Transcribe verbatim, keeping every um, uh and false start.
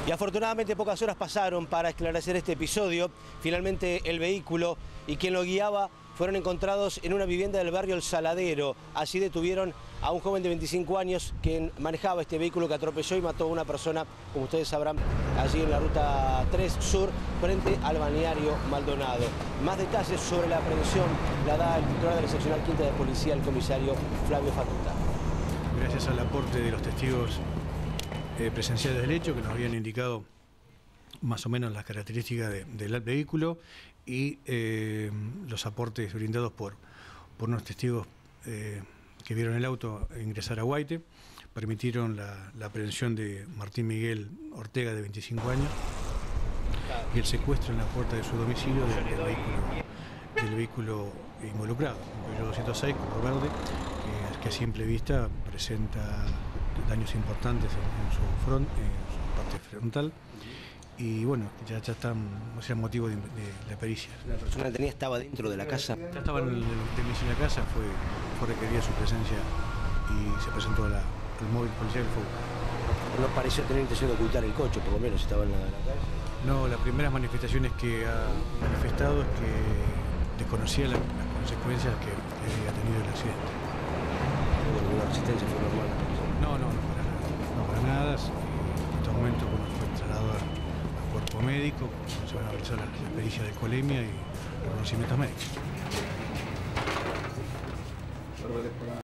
Y afortunadamente pocas horas pasaron para esclarecer este episodio. Finalmente el vehículo y quien lo guiaba fueron encontrados en una vivienda del barrio El Saladero. Allí detuvieron a un joven de veinticinco años quien manejaba este vehículo que atropelló y mató a una persona, como ustedes sabrán, allí en la ruta tres Sur, frente al balneario Maldonado. Más detalles sobre la aprehensión la da el titular de la seccional quinta de policía, el comisario Flavio Fatuta. Gracias al aporte de los testigos eh, presenciales del hecho, que nos habían indicado más o menos las características de, del vehículo y eh, los aportes brindados por, por unos testigos eh, que vieron el auto ingresar a Guaite, permitieron la, la aprehensión de Martín Miguel Ortega, de veinticinco años, y el secuestro en la puerta de su domicilio del, del, vehículo, del vehículo involucrado, un Peugeot doscientos seis color verde, que, que a simple vista presenta daños importantes en, en su front, en su parte frontal. Y bueno, ya, ya están, o sea, motivo de, de, de pericia. ¿La persona que tenía estaba dentro de la casa? Ya estaba en el domicilio de la casa, fue, fue requerida su presencia y se presentó a la, al móvil policial del fuego. No pareció tener intención de ocultar el coche, por lo menos estaba en la, la calle. No, las primeras manifestaciones que ha manifestado es que desconocía la, las consecuencias que, que había tenido el accidente. Bueno, ¿la resistencia fue normal? No, no, no para nada. No para nada. En estos momentos bueno, fue trasladado a cuerpo médico, se van a realizar la, la pericia de colemia y reconocimientos médicos.